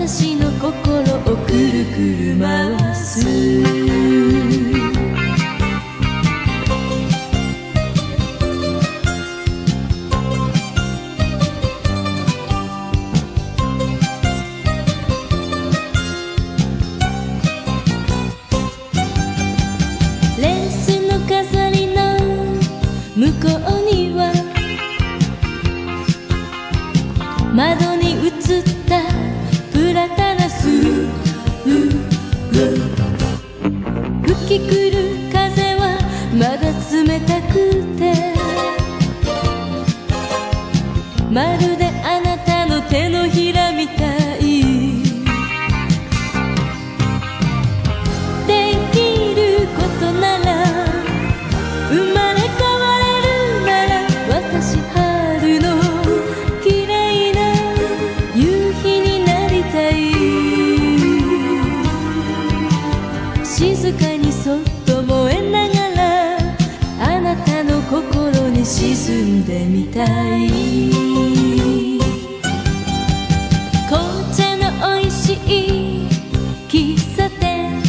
私の心をくるくる回す。レースの飾りの向こうには窓に映ったプラタナス。吹き来る風はまだ冷たくて、まるであなたの手のひらみたい。できることなら、生まれ変われるなら、私春の綺麗な夕日になりたい。静かにそっと燃えながら、あなたの心に沈んでみたい。紅茶のおいしい喫茶店、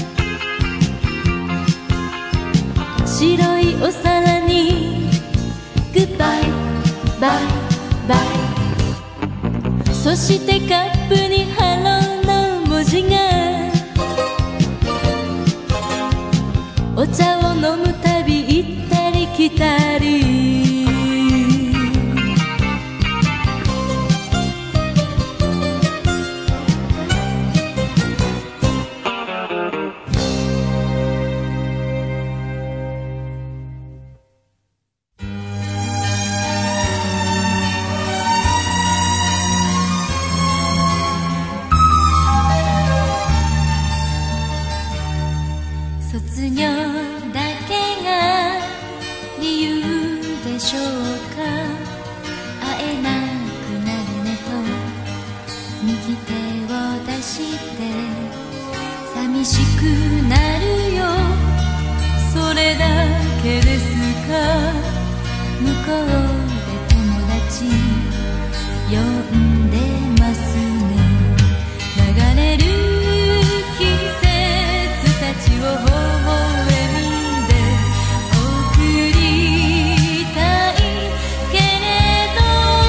白いお皿にグッバイバイバイ、そしてカップにハローの文字が。お茶を飲むたび行ったり来たり。卒業だけが理由でしょうか。会えなくなるねと右手を出して寂しくなるよ、それだけですか。向こうで友達呼んでますね。流れる季節たちを微笑みで送りたいけれど、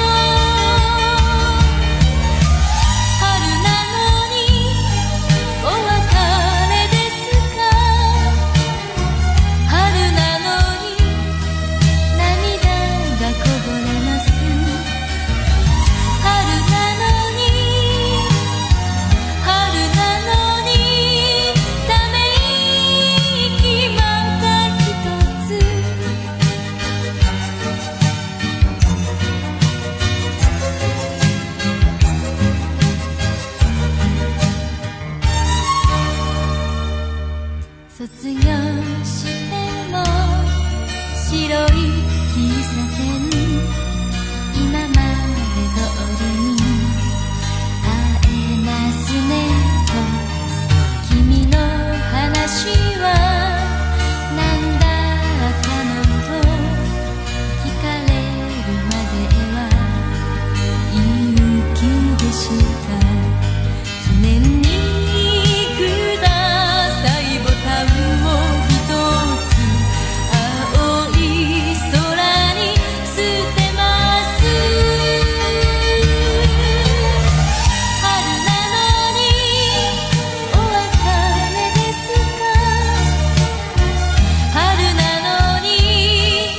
春なのにお別れですか。春なのに涙がこぼれます。春なのにため息また一つ。卒業しても白い喫茶店、今まで通りに会えますねと君の話はなんだったのと聞かれるまではいい気でした。記念にくださいボタンを一つ、青い空に捨てます。春なのにお別れですか。春なのに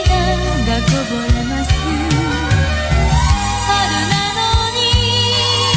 涙がこぼれます。春なのに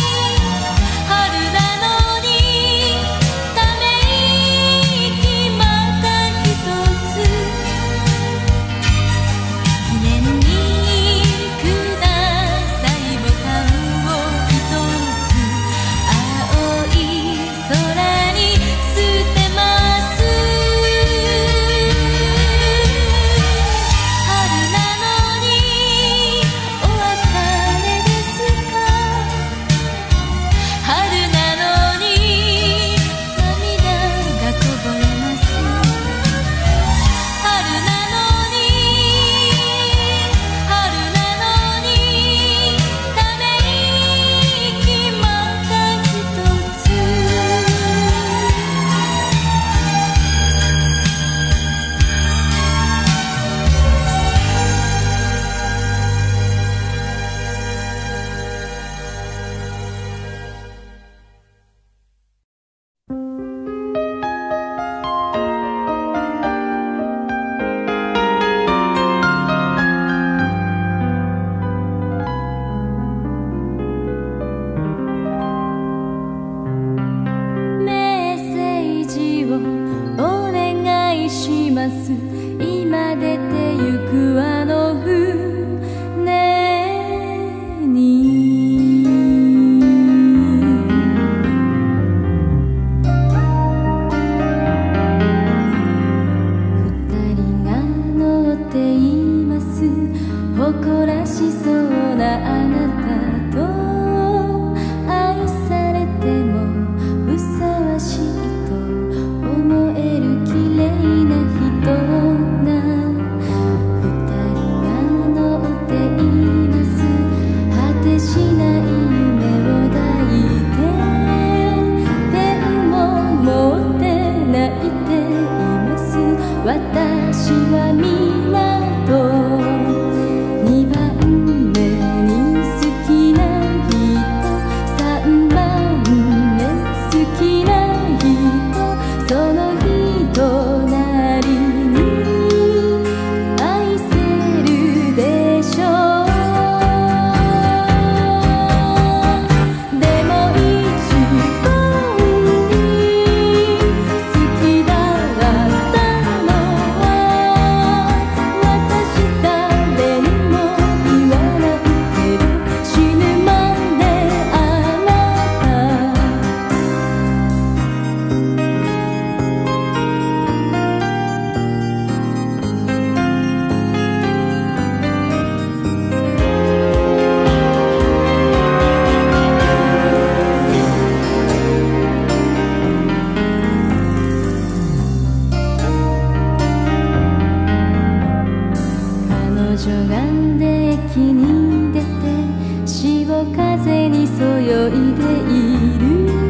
りそよいでいる。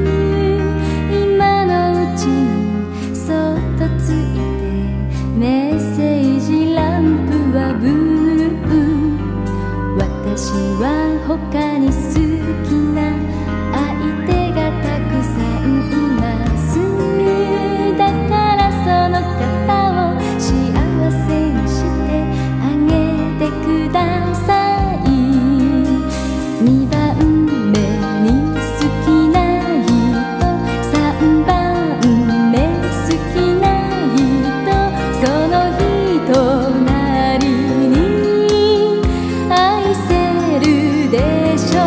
今のうちにそっとついてメッセージランプはブルー。私は他に好きな相手がたくさんいます。だからその方を幸せにしてあげてください。2番目に好きな人、3番目好きな人、その人なりに愛せるでしょ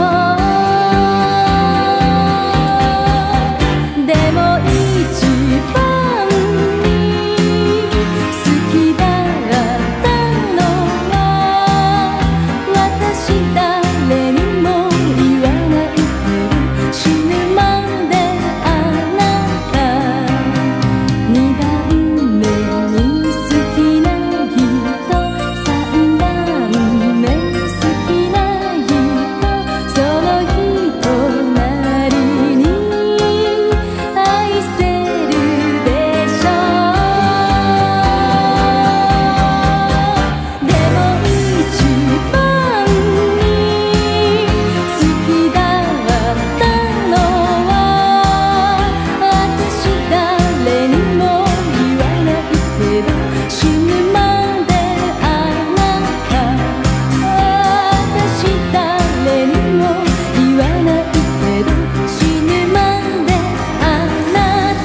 う。でも一番に好きだったのは私誰にも言わないけど死ぬまであなた。2番目に好きな人、3番目好きな人、その人なりに愛せるでしょう。でも一番に好きだったのは私誰にも言わないけど死ぬまであなた。私誰にも言わないけど死ぬまであなた。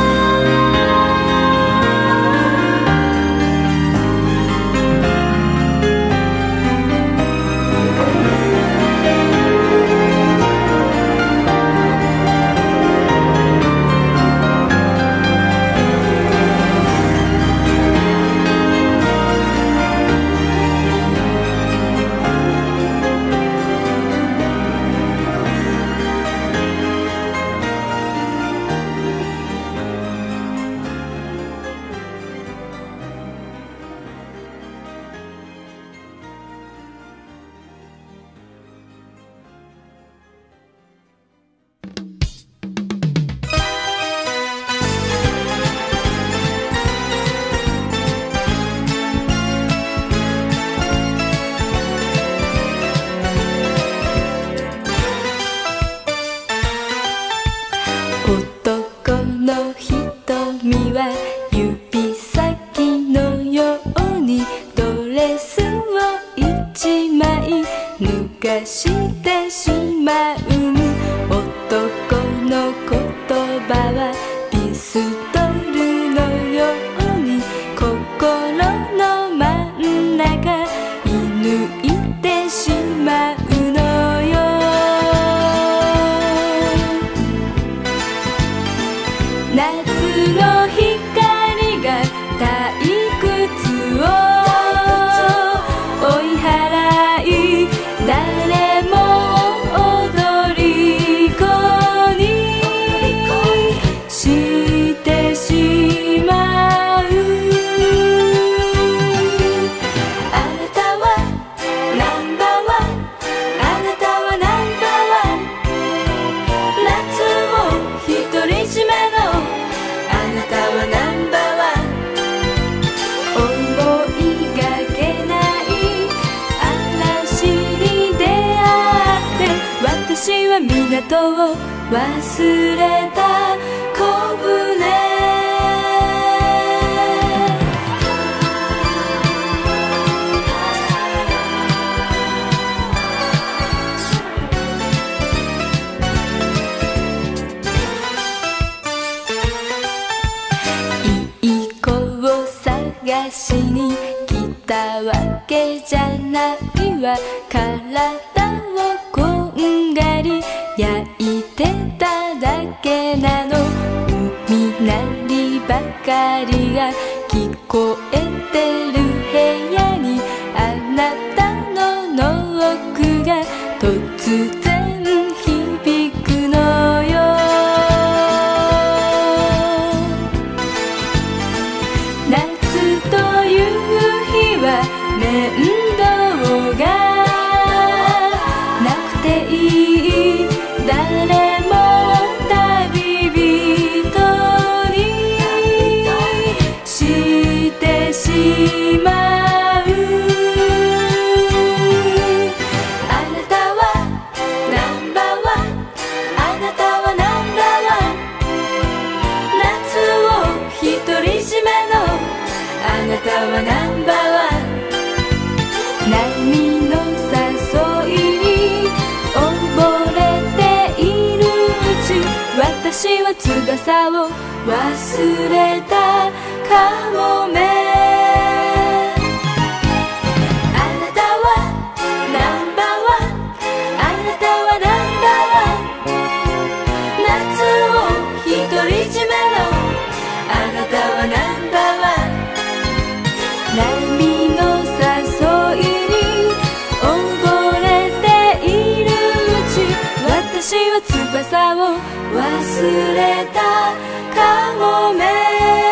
男の瞳は指先のようにドレスを一枚脱がしてしまう。男の言葉はピストルのように心の真ん中射抜いてしまうのよ。夏の光が退屈を追い払い、誰も踊り子にしてしまう。あなたはナンバーワン、あなたはナンバーワン。夏を独り占めのあなたはナンバーワン。思いがけない嵐に出会って私は港を忘れた小舟。いい子を探しに来たわけじゃないわ。体をこんがり焼いてただけなの。海鳴りばかりが聞こえてる部屋にあなたのノックが突然響くのよ。夏という日は面倒がなくていい。 私は翼を忘れたかもね。あなたはナンバーワン、あなたはナンバーワン、夏を独り占めのあなたはナンバーワン。波の誘いに溺れているうち、私は翼を忘れたかもね。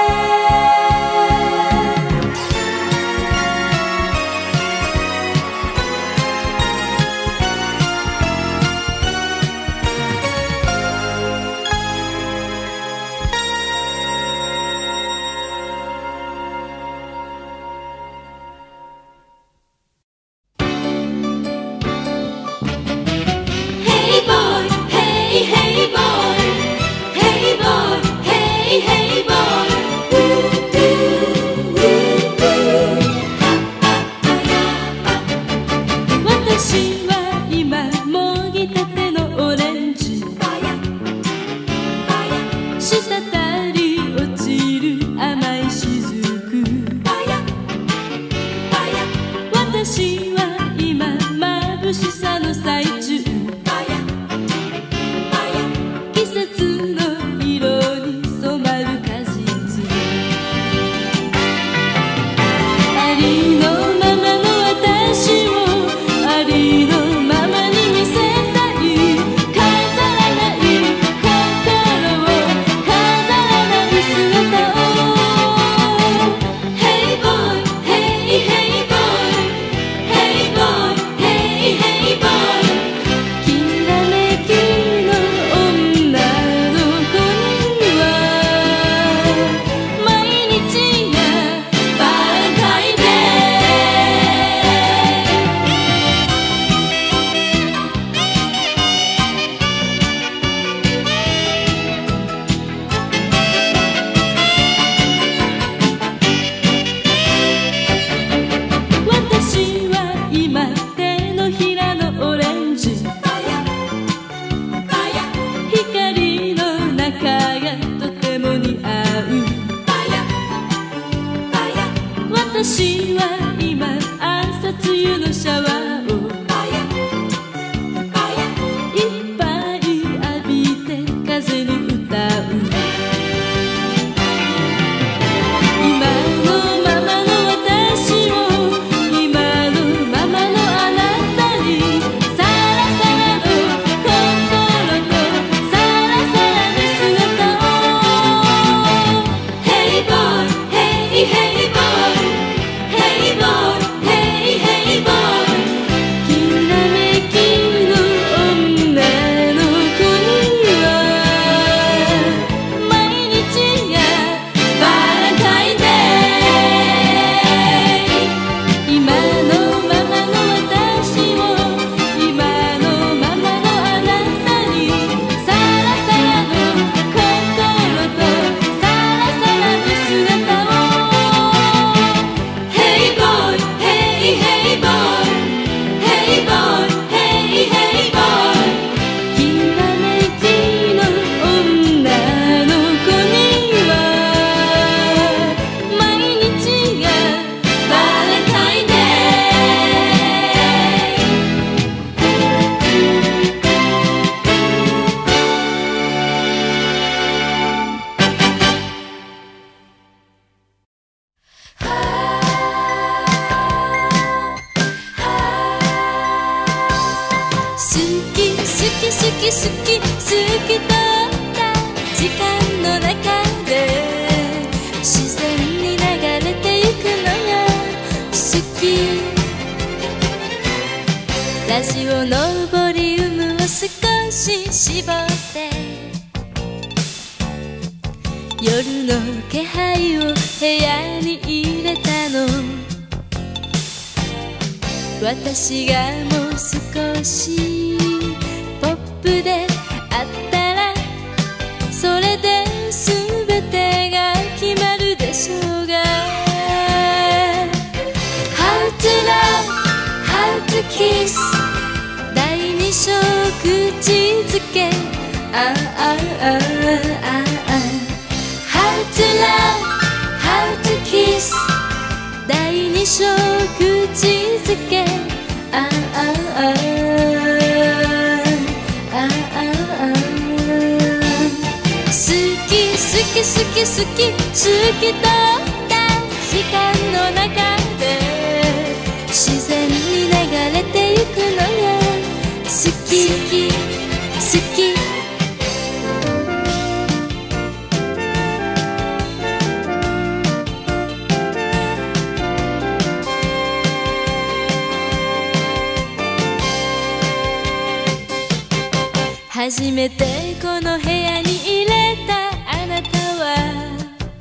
ラジオのボリュームを少し絞って夜の気配を部屋に入れたの。私がもう少しポップであったらそれで全てが決まるでしょうが How to love, how to kiss 第二章口づけあああに小口づけあああああ好き好き好き好き好きとった時間の中で自然に流れてゆくのが好き好き初めてこの部屋に入れたあなたは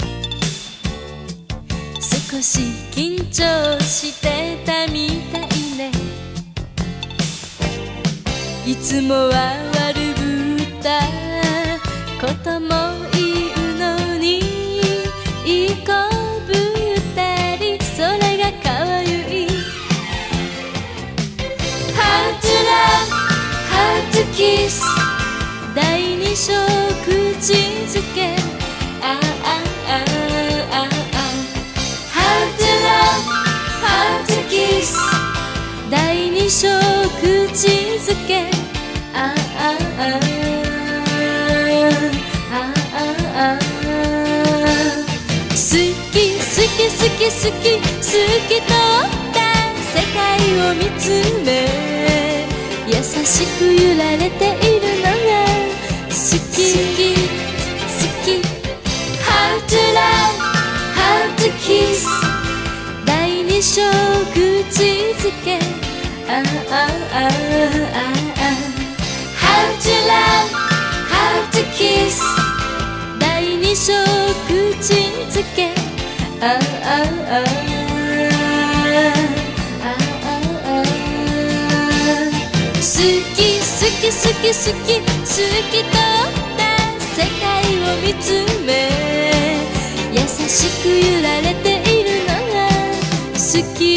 少し緊張してたみたいねいつもは悪ぶったことも言うのにいい子ぶったりそれが可愛い How to love, how to kiss第二章口づけあああああ How to love, how to kiss 第二章口づけああああ好き好き好き好き好きとった世界を見つめ優しく揺られているのが好き好き How to love, how to kiss 第二章口づけああああ How to love, how to kiss 第二章口づけあああ好き好き好き好き好きとった世界を見つめ優しく揺られているのが好き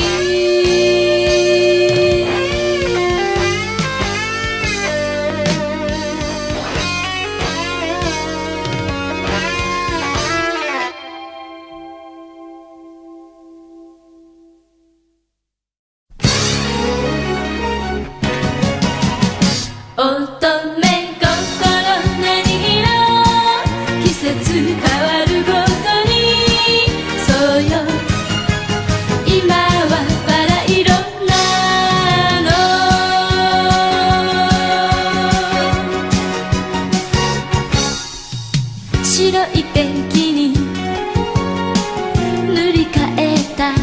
乙女心何色季節変わるごとにそうよ今はバラ色なの白いペンキに塗り替えた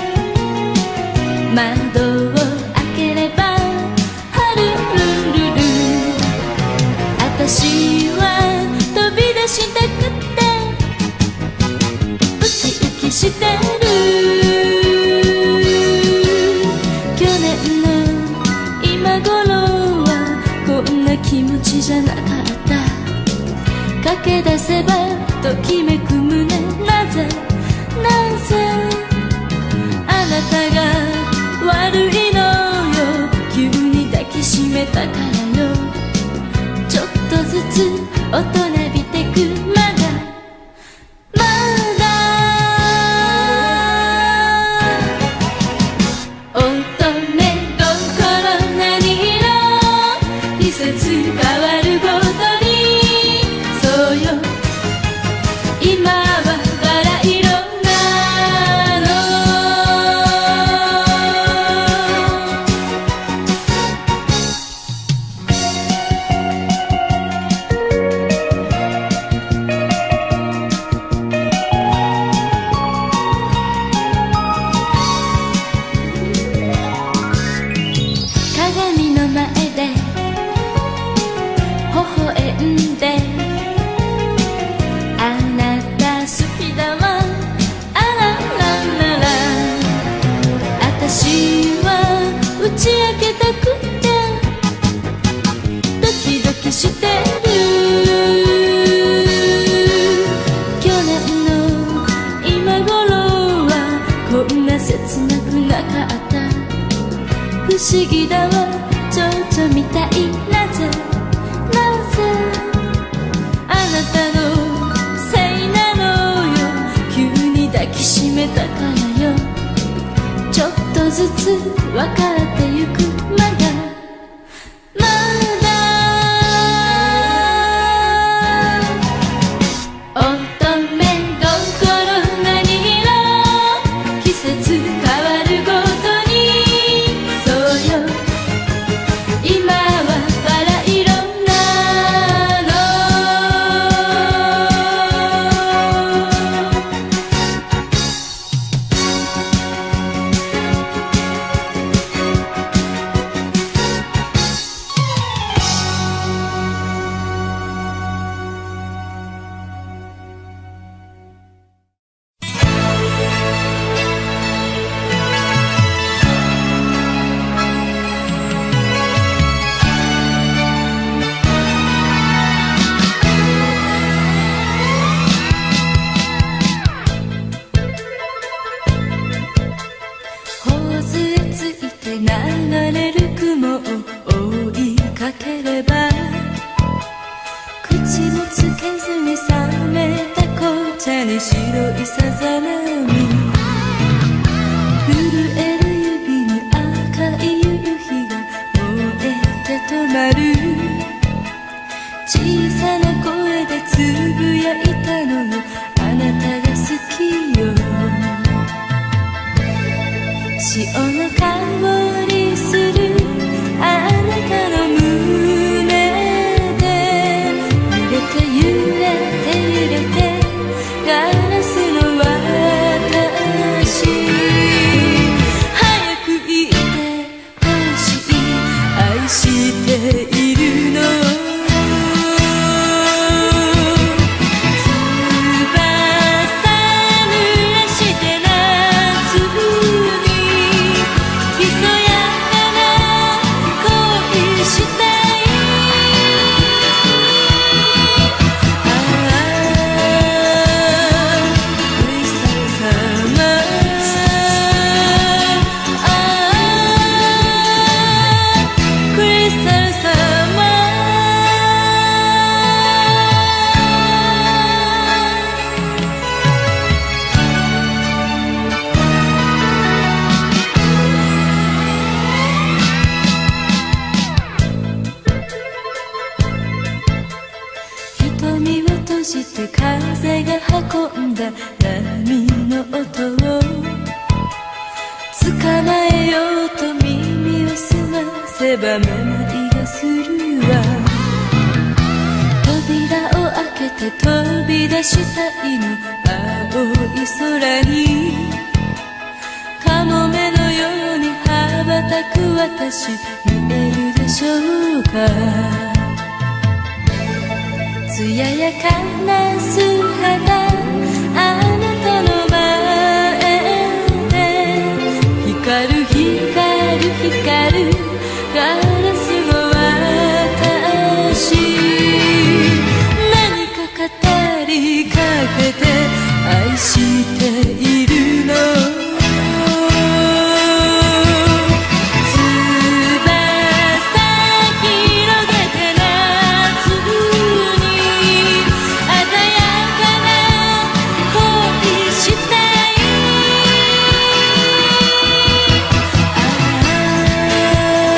窓を開ければ私は飛び出したくてウキウキしてる去年の今頃はこんな気持ちじゃなかった駆け出せばときめく胸なぜあなたが悪いのよ急に抱きしめたからよちょっとずつ大人びてくまだ乙女心何色季節変わるごとにそうよ今はバラ色なの鏡の前で微笑んであなた好きだわあらららら私は打ち明けたくてドキドキしてる去年の今頃はこんな切なくなかった不思議だわ蝶々みたいなぜあなたのせいなのよ急に抱きしめたからよずつ分かってゆくまだまだ乙女心何色季節変わるごとにそうよ今はバラ色なの流れる雲を追いかければ口もつけずに冷めた紅茶に白いさざ波震える指に赤い夕日が燃えて止まる小さな声でつぶやいたのよあなたが好きよ潮の香りするあなたの胸で揺れて揺れて揺れてガラスの私早く言ってほしい愛しているの瞳を閉じて風が運んだ波の音を捕まえようと耳を澄ませばめまいがするわ扉を開けて飛び出したいの青い空にカモメのように羽ばたく私見えるでしょうか艶やかな素肌あなたの前で光る光る光るガラスの私何か語りかけて愛しているの「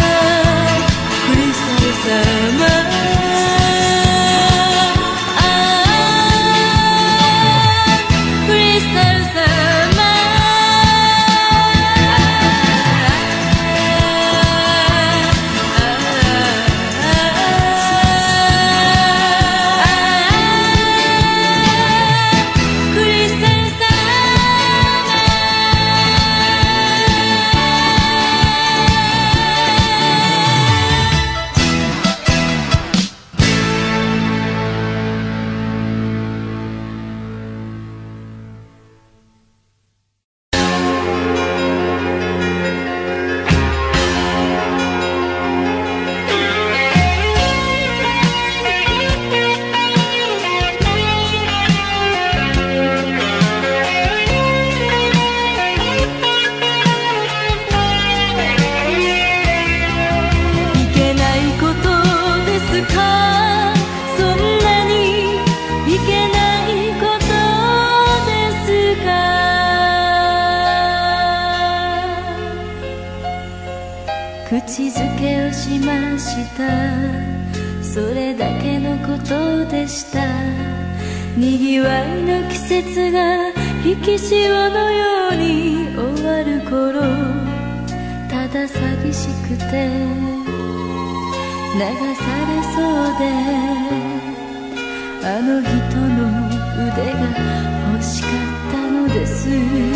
しました。それだけのことでした。にぎわいの季節が引き潮のように終わる頃、ただ寂しくて流されそうで、あの人の腕が欲しかったのです。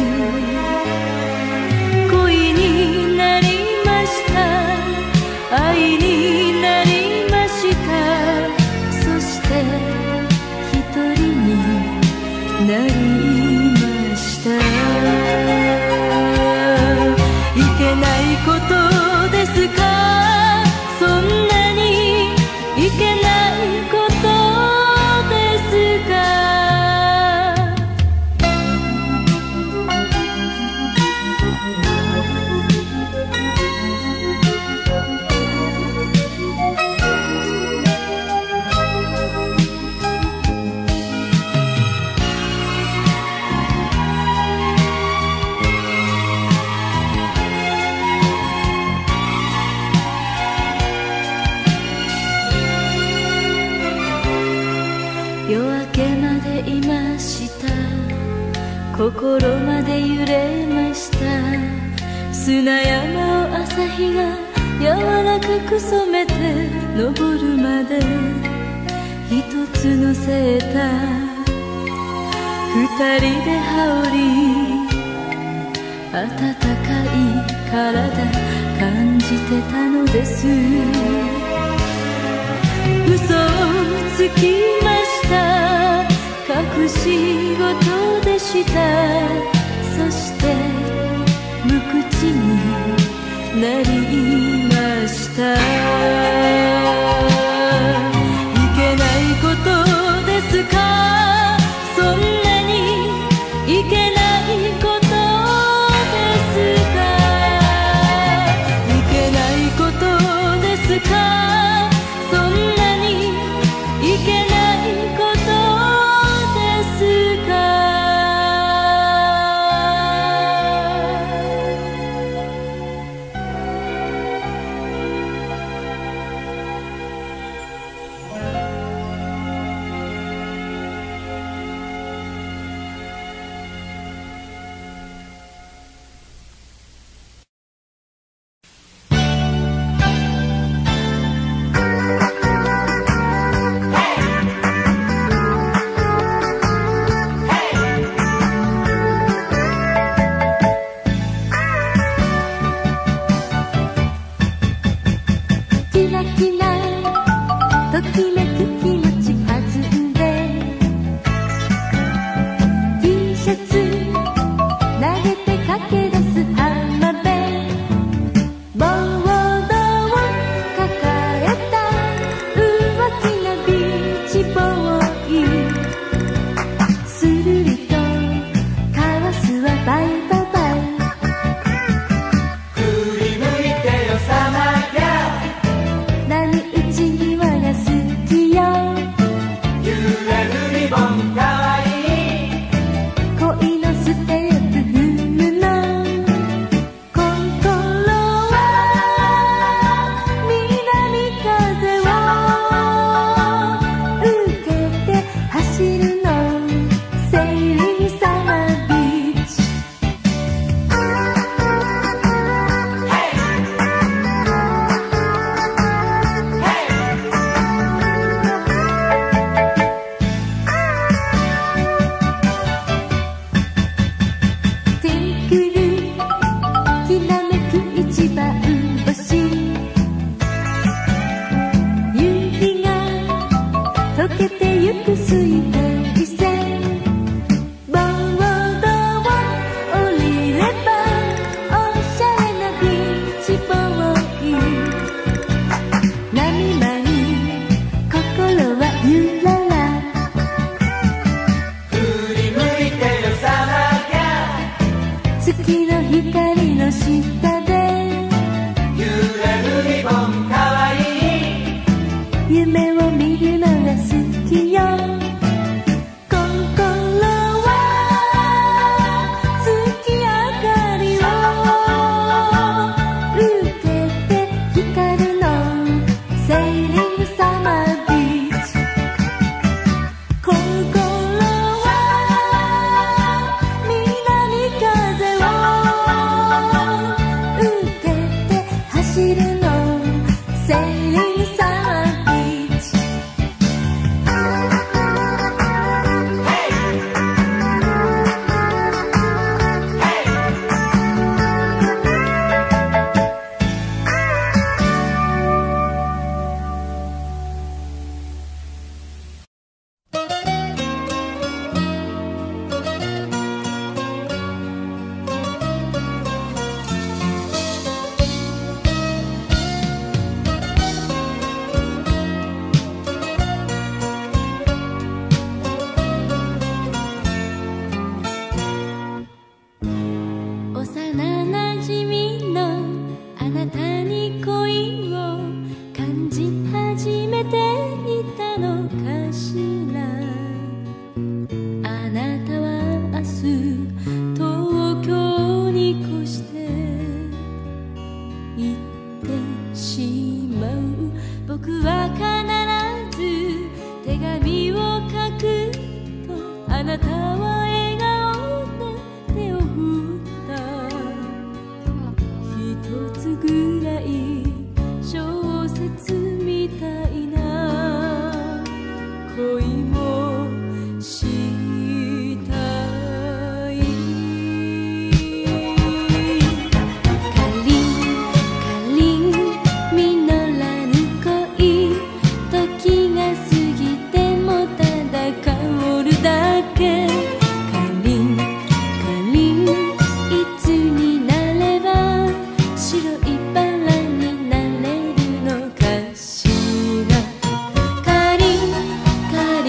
恋になりました、愛になりました。そして一人になりました。いけないことですか、そんなにいけないことですか。夜明けまでいました。心まで揺れました。砂山を朝日が柔らかく染めて登るまで一つのセーター二人で羽織り、暖かい体感じてたのです。嘘をつきました、隠し事でした。そして無口になりました。いけないことですか、そんなにいけないことですか。いけないことですか、そんなにいけないことですか。 光ののかしら。あなたは明日東京に越して行ってしまう。僕は必ず手紙を書くとあなたは笑顔で手を振った。一つぐらい小説みたいな恋もしたい。かりん実らぬ恋、時が過ぎてもただ香るだけ。かりんいつになれば白いバラになれるのかしら。かりん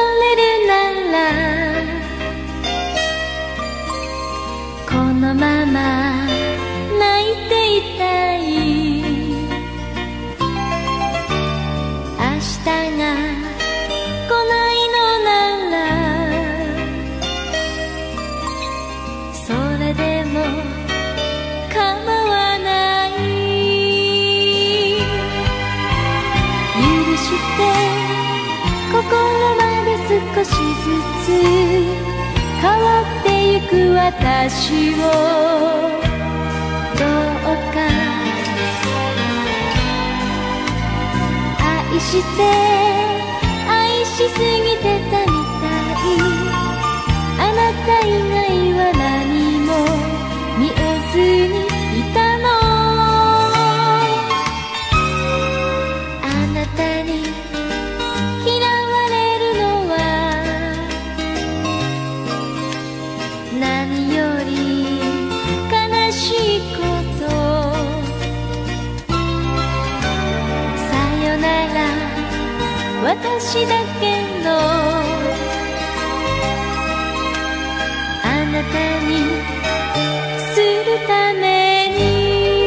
れるならこのまま泣いていたい。明日が来ないのならそれでも構わない。許して心まで少しずつ変わってゆく私をどうか愛して愛しすぎてたみたい。あなた以外は何も見えずにいたの。あなたに嫌われるのは何より悲しいこと。さよなら私だけのあなたにするために。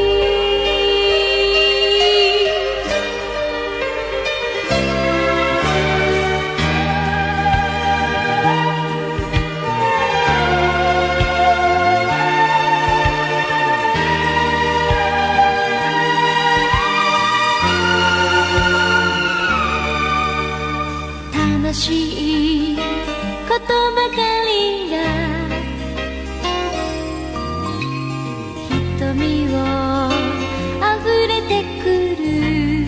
楽しいことばかりが瞳をあふれてくる。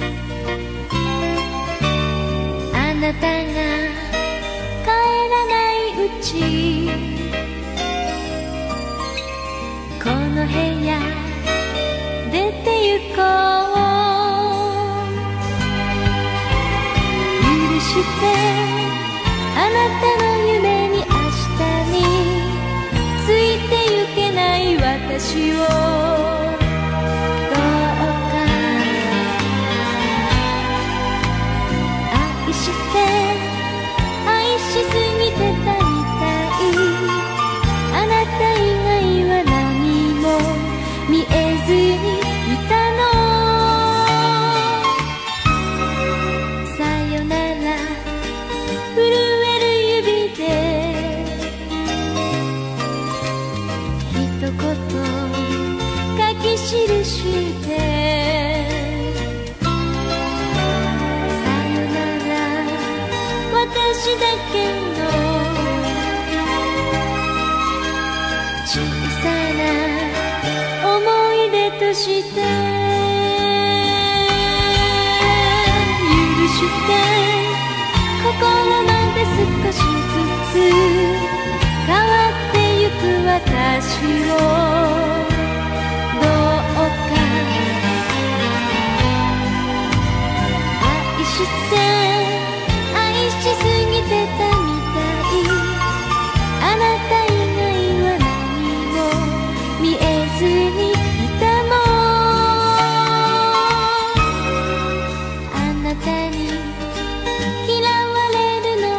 あなたが帰らないうちこの部屋出てゆこう。許してあなたの夢に明日についてゆけない私をどうか愛して愛しすぎてたみたい。あなた以外は何も見えずにいたの。さよなら震える指で一言書き記してさよなら私だけの小さな思い出として許して心まで少しずつ変わってゆく私をどうか愛して愛しすぎてたみたい。あなた以外は何も見えずにいたの。あなたに嫌われるの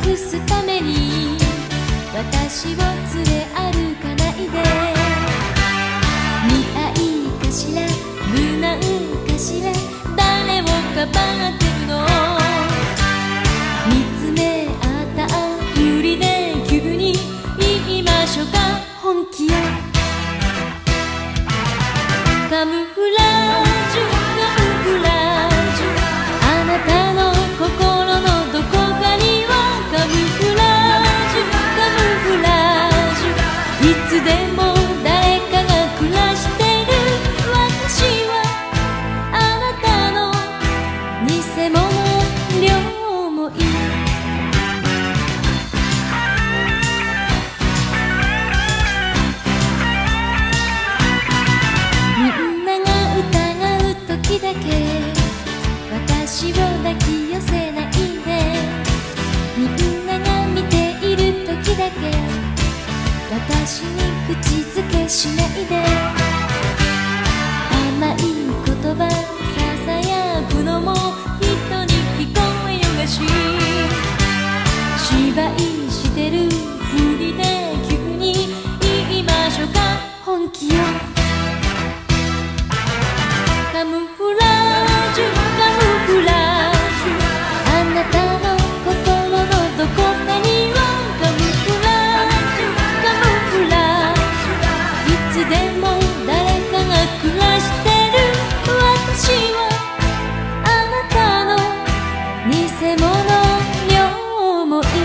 隠すために私を連れ歩かないで。見合いかしら無難かしら誰をかばってるの。見つめ合ったふりで急に言いましょうか本気よ。カムフラージュカムフラージュあなたの心のどこかにはカムフラージュカムフラージュいつでも誰かが暮らしてる。私はあなたの偽物両思い。みんなが疑う時だけ私を抱き寄せないで。みんなが見ている時だけ私に口づけしないで。甘い言葉ささやくのも人に聞こえよがし、芝居してるふりで急に言いましょうか本気よ。カムフラージュカムフラージュあなたの心のどこかにはカムフラージュカムフラージュいつでも誰かが暮らしてる。私はあなたの偽物両思い。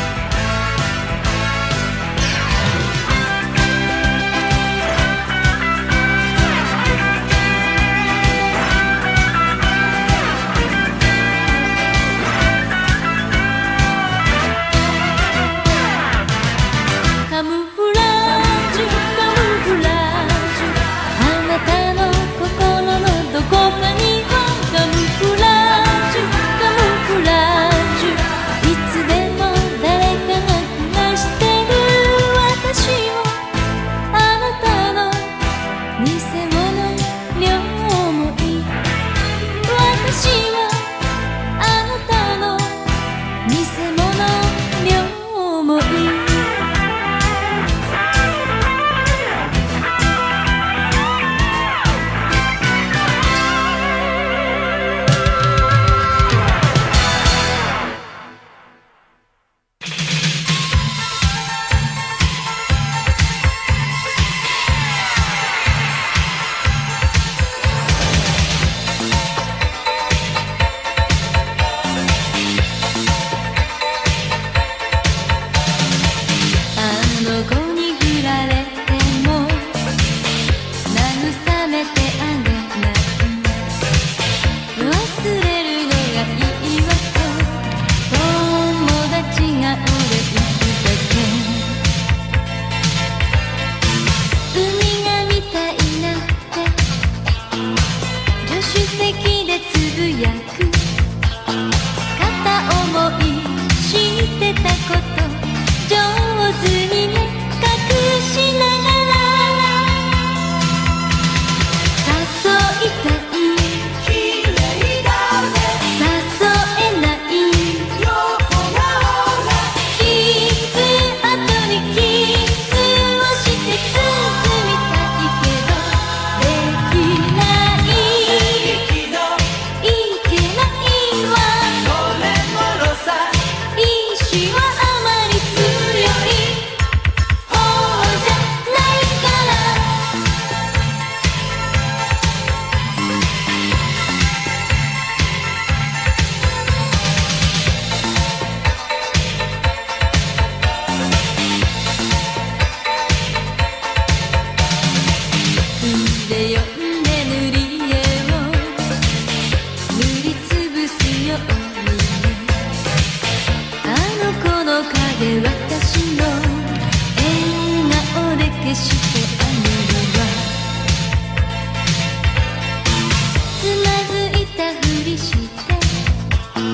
カムフラージュカムフラージュあなたの心のどこかにはカムフラージュカムフラージュいつでも誰かが暮らしてる。私はあなたの偽物両思い。私はあなたの偽物両思い。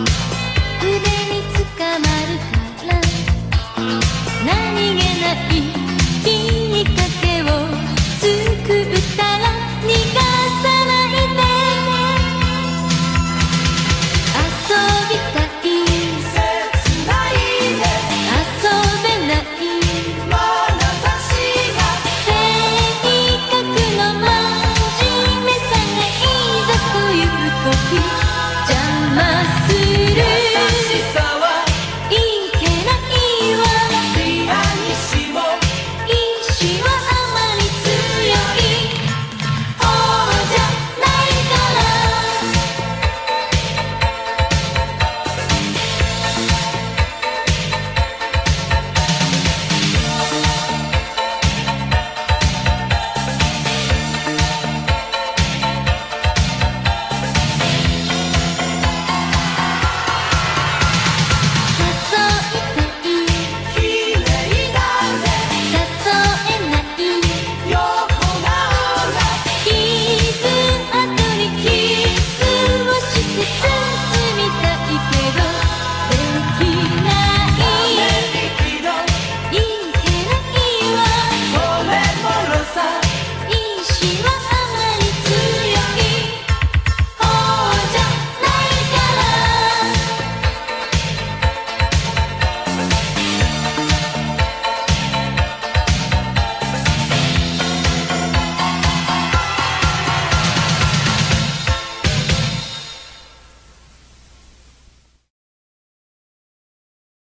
何気ない